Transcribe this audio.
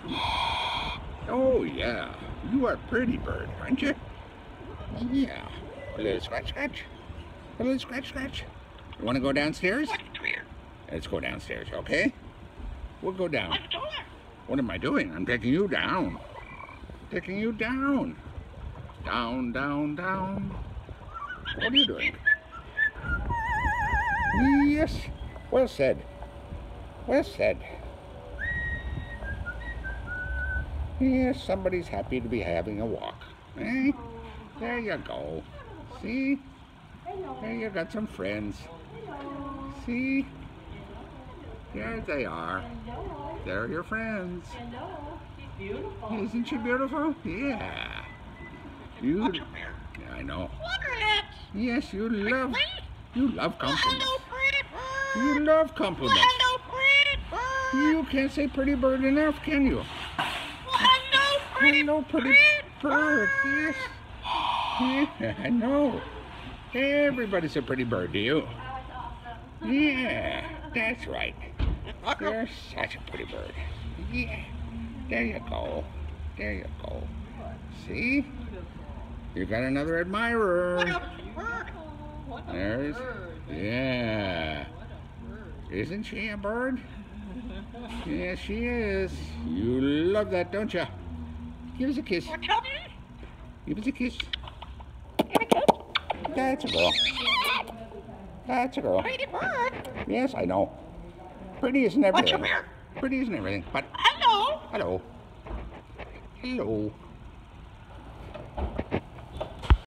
Oh, yeah. You are a pretty bird, aren't you? Yeah. A little scratch, scratch. A little scratch, scratch. You want to go downstairs? Let's go downstairs, okay? We'll go down. What am I doing? I'm taking you down. Taking you down. Down, down, down. What are you doing? Yes. Well said. Well said. Yes, somebody's happy to be having a walk. Eh? There you go. See? There you got some friends. See? There they are. They're your friends. Isn't she beautiful? Yeah. You. Yeah, I know. Yes, you love compliments. You love compliments. You can't say pretty bird enough, can you? Hello, pretty bird. Yes. Yeah, I know. Everybody's a pretty bird to you. Yeah, that's right. You're such a pretty bird. Yeah. There you go. There you go. See? You got another admirer. There's, yeah. Isn't she a bird? Yes, she is. You love that, don't you? Give us a kiss. Give us a kiss. That's a girl. That's a girl. Yes, I know. Pretty isn't everything. Pretty isn't everything, but... Hello. Hello. Hello.